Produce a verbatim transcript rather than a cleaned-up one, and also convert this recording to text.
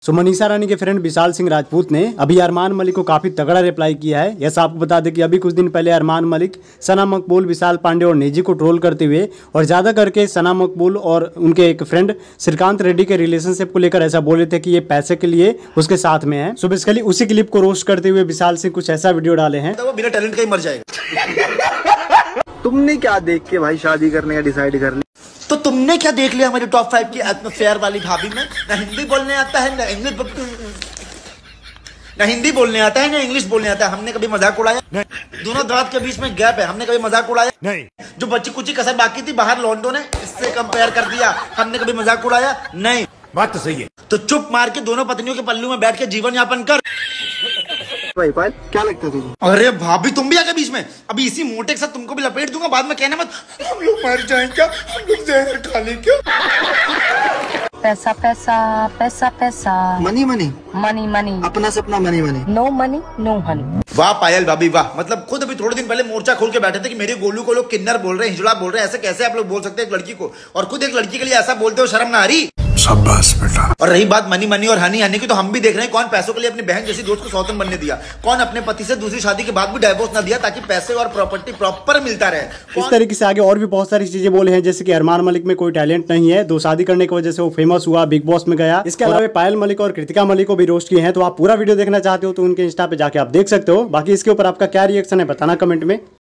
सो मनीषा रानी के फ्रेंड विशाल सिंह राजपूत ने अभी अरमान मलिक को काफी तगड़ा रिप्लाई किया है। यस, आपको बता दें कि अभी कुछ दिन पहले अरमान मलिक, सना मकबूल, विशाल पांडे और निजी को ट्रोल करते हुए और ज्यादा करके सना मकबूल और उनके एक फ्रेंड श्रीकांत रेड्डी के रिलेशनशिप को लेकर ऐसा बोले थे कि ये पैसे के लिए उसके साथ में है। सो बेसिकली उसी क्लिप को रोस्ट करते हुए विशाल सिंह कुछ ऐसा वीडियो डाले हैं। तो वो बिना टैलेंट का ही मर जाएगा। तुमने क्या देख के भाई शादी करने का डिसाइड कर लिया? तो तुमने क्या देख लिया हमारी टॉप फाइव की एटमॉस्फेयर वाली भाभी में? ना हिंदी बोलने आता है, ना इंग्लिश ना हिंदी बोलने आता है, ना इंग्लिश बोलने आता है। हमने कभी मजाक उड़ाया नहीं। दोनों दांत के बीच में गैप है, हमने कभी मजाक उड़ाया नहीं। जो बच्ची कुची कसर बाकी थी बाहर लॉन्डो ने इससे कंपेयर कर दिया, हमने कभी मजाक उड़ाया नहीं। बात तो सही है। तो चुप मार के दोनों पत्नियों के पल्लू में बैठ के जीवन यापन कर। भाई पायल क्या लगता है तुझे? अरे भाभी तुम भी आगे बीच में, अभी इसी मोटे के साथ तुमको भी लपेट दूंगा, बाद में कहना मत हम लोग मर जाएं क्या, हम लोग जहर खा लें क्या। पैसा पैसा पैसा पैसा मनी मनी मनी मनी अपना सपना money money no money no honey. वाह पायल भाभी वाह, मतलब खुद अभी थोड़े दिन पहले मोर्चा खोल के बैठे थे कि मेरे गोलू को लोग किन्नर बोल रहे हैं, हिजड़ा बोल रहे हैं। ऐसे कैसे आप लोग बोल सकते हैं एक लड़की को, और खुद एक लड़की के लिए ऐसा बोलते हो, शर्म ना आ रही? शाबाश बेटा। और रही बात मनी मनी और हनी हनी की, तो हम भी देख रहे हैं कौन पैसों के लिए अपनी बहन जैसी दोस्त को सौतन बनने दिया, कौन अपने पति से दूसरी शादी के बाद भी डाइवोर्स ना दिया ताकि पैसे और प्रॉपर्टी प्रॉपर मिलता रहे। इस तरीके से आगे और भी बहुत सारी चीजें बोले हैं, जैसे कि अरमान मलिक में कोई टैलेंट नहीं है, दो शादी करने की वजह से वो फेमस हुआ, बिग बॉस में गया। इसके अलावा पायल मलिक और कृतिका मलिक को भी रोस्ट किए हैं। तो आप पूरा वीडियो देखना चाहते हो तो उनके इंस्टा पे जाके आप देख सकते हो। बाकी इसके ऊपर आपका क्या रिएक्शन है बताना कमेंट में।